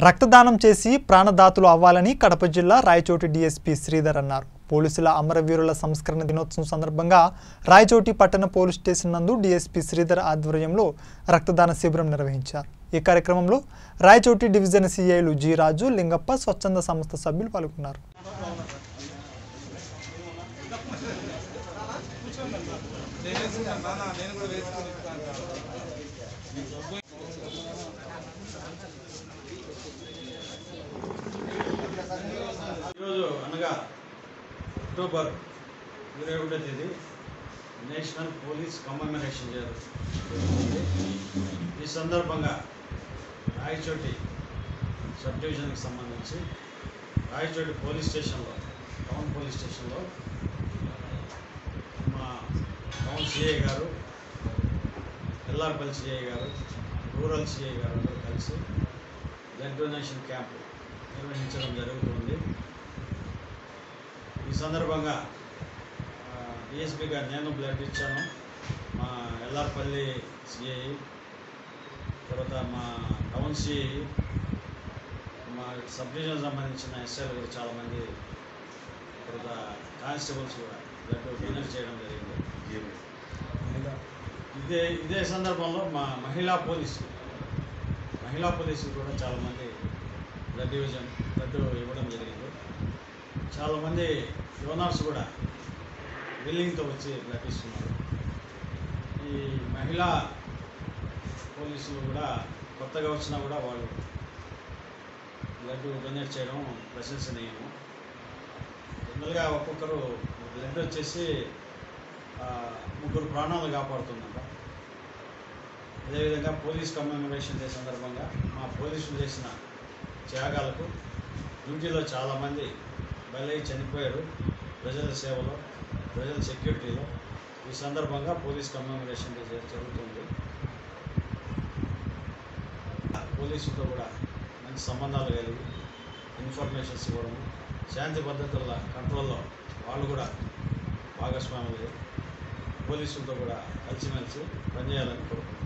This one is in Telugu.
రక్తదానం చేసి ప్రాణదాతలు అవ్వాలని కడప జిల్లా రాయచోటి డీఎస్పీ శ్రీధర్ అన్నారు. పోలీసుల అమరవీరుల సంస్కరణ దినోత్సవం సందర్భంగా రాయచోటి పట్టణ పోలీస్ స్టేషన్ నందు డీఎస్పీ శ్రీధర్ ఆధ్వర్యంలో రక్తదాన శిబిరం నిర్వహించారు. ఈ కార్యక్రమంలో రాయచోటి డివిజన్ సీఐలు జి రాజు, లింగప్ప, స్వచ్ఛంద సంస్థ సభ్యులు పాల్గొన్నారు. అనగా అక్టోబర్ 21వ తేదీ నేషనల్ పోలీస్ కమెమరేషన్ జరుగుతుంది. ఈ సందర్భంగా రాయచోటి సబ్ డివిజన్కి సంబంధించి రాయచోటి పోలీస్ స్టేషన్లో, టౌన్ పోలీస్ స్టేషన్లో మా టౌన్ సిఐ గారు, ఎల్ఆర్పల్లి సిఐ గారు, రూరల్ సిఐ గారు అందరూ కలిసి బ్లడ్ డొనేషన్ క్యాంపు నిర్వహించడం జరుగుతుంది. ఈ సందర్భంగా డిఎస్పీ గారు నేను బ్లడ్ ఇచ్చాను, మా ఎల్ఆర్పల్లి సిఐ, తర్వాత మా టౌన్ సిఐ, మా సబ్ డివిజన్ సంబంధించిన ఎస్ఐలు కూడా చాలామంది, తర్వాత కానిస్టేబుల్స్ కూడా బ్లడ్ డొనేట్ చేయడం జరిగింది. ఇదే సందర్భంలో మా మహిళా పోలీసులు కూడా చాలామంది బ్లడ్ ఇవ్వడం జరిగింది. చాలామంది డోనర్స్ కూడా బిల్లింగ్తో వచ్చి బ్లడ్ ఇస్తున్నారు. ఈ మహిళా పోలీసులు కూడా కొత్తగా వచ్చినా కూడా వాళ్ళు బ్లడ్ డొనేట్ చేయడం ప్రశంసనీయము. జనరల్గా ఒక్కొక్కరు బ్లడ్ వచ్చేసి 3 ప్రాణాలు కాపాడుతుందంట. అదేవిధంగా పోలీస్ కమెమరేషన్ డే సందర్భంగా మా పోలీసులు చేసిన త్యాగాలకు డ్యూటీలో చాలామంది బలై చనిపోయారు, ప్రజల సేవలో, ప్రజల సెక్యూరిటీలో. ఈ సందర్భంగా పోలీస్ కమెమరేషన్ డే జరుగుతుంది. పోలీసులతో కూడా మంచి సంబంధాలు కలిగి ఇన్ఫర్మేషన్స్ ఇవ్వడం, శాంతి భద్రతల కంట్రోల్లో వాళ్ళు కూడా భాగస్వాములు పోలీసులతో కూడా కలిసిమెలిసి పనిచేయాలని కోరుకుంటున్నాను.